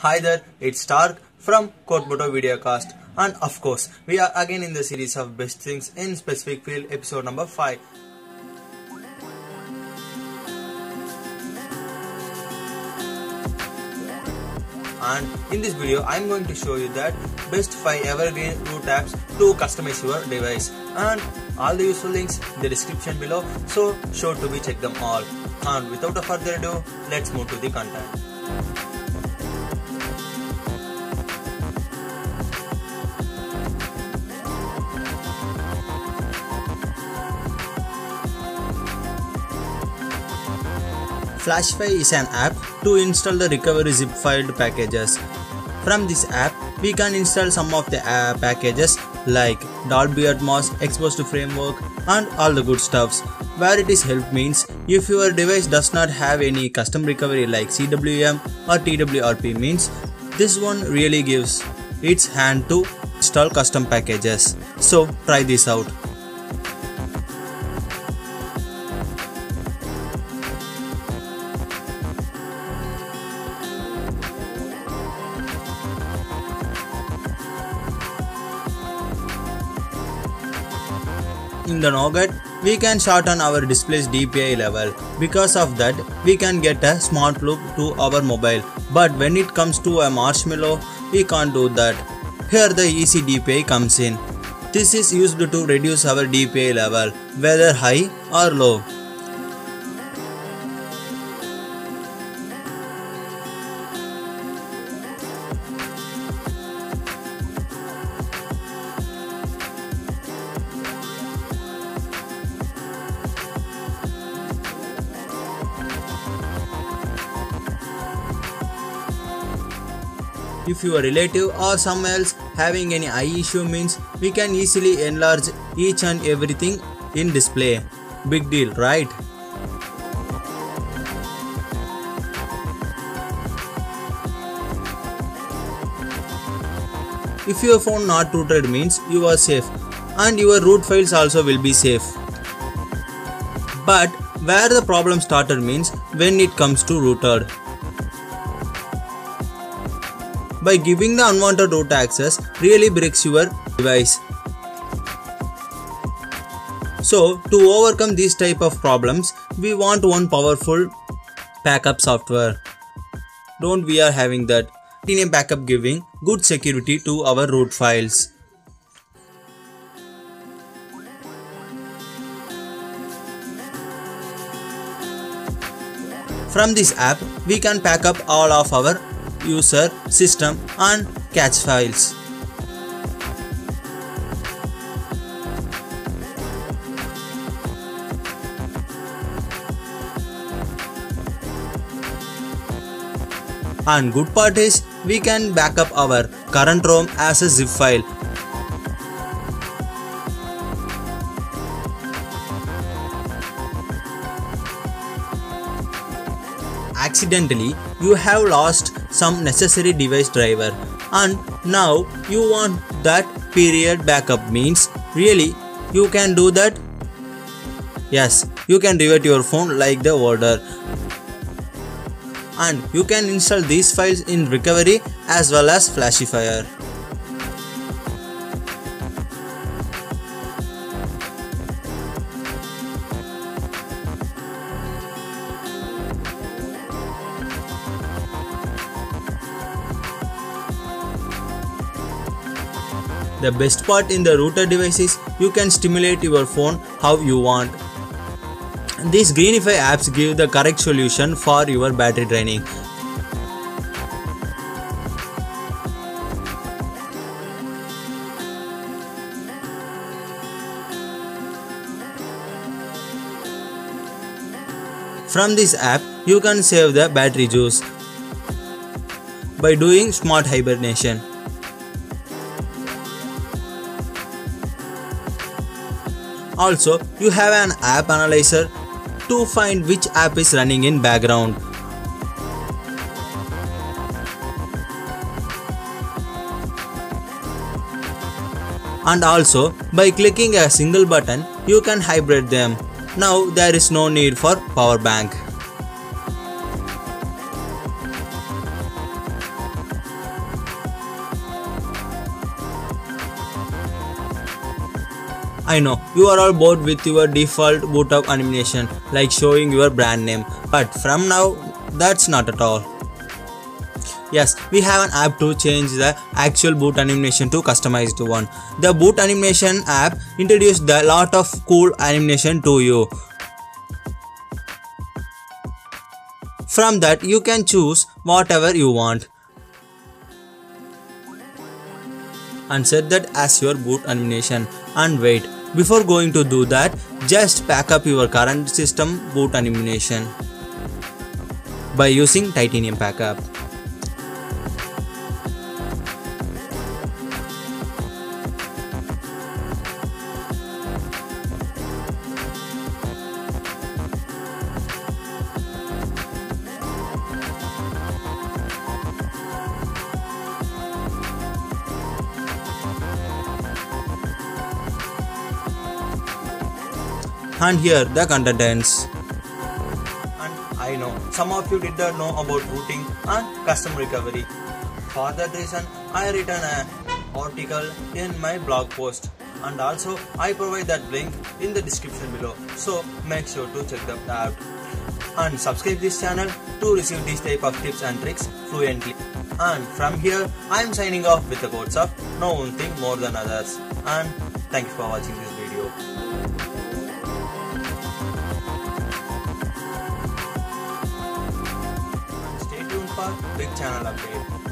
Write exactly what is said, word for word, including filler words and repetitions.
Hi there, it's Stark from Kotemoto Videocast, and of course, we are again in the series of best things in specific field, episode number five. And in this video, I am going to show you that best five Evergreen root apps to customize your device, and all the useful links in the description below, so sure to be check them all. And without a further ado, let's move to the content. Flashify is an app to install the recovery zip filed packages. From this app, we can install some of the uh, packages like DOLBY ATMOS, XPOSED framework and all the good stuffs. Where it is help means if your device does not have any custom recovery like C W M or T W R P means this one really gives its hand to install custom packages. So try this out. In the Nougat, we can shorten our display's D P I level. Because of that, we can get a smart look to our mobile. But when it comes to a marshmallow, we can't do that. Here the easy D P I comes in. This is used to reduce our D P I level, whether high or low. If your relative or someone else having any eye issue means we can easily enlarge each and everything in display. Big deal, right? If your phone not rooted means you are safe and your root files also will be safe. But where the problem started means when it comes to rooted. By giving the unwanted root access really breaks your device. So to overcome these type of problems, we want one powerful backup software. Don't we are having that in a backup giving good security to our root files. From this app, we can pack up all of our user, system and cache files. And good part is we can back up our current ROM as a zip file. Accidentally, you have lost some necessary device driver and now you want that period backup means really you can do that. Yes, you can revert your phone like the order. And you can install these files in recovery as well as Flashify. The best part in the router device is you can stimulate your phone how you want. These Greenify apps give the correct solution for your battery draining. From this app, you can save the battery juice by doing smart hibernation. Also, you have an app analyzer to find which app is running in background. And also, by clicking a single button, you can hybrid them. Now there is no need for power bank. I know you are all bored with your default boot up animation like showing your brand name, but from now that's not at all. Yes, we have an app to change the actual boot animation to customized one. The boot animation app introduced a lot of cool animation to you. From that you can choose whatever you want and set that as your boot animation. And wait, before going to do that, just pack up your current system boot animation by using Titanium Backup. And here the contents. And I know some of you did not know about routing and custom recovery. For that reason, I written an article in my blog post, and also I provide that link in the description below. So make sure to check that out and subscribe this channel to receive these type of tips and tricks fluently. And from here, I am signing off with the quotes of no one thing more than others. And thank you for watching this video. Stay tuned for big channel update.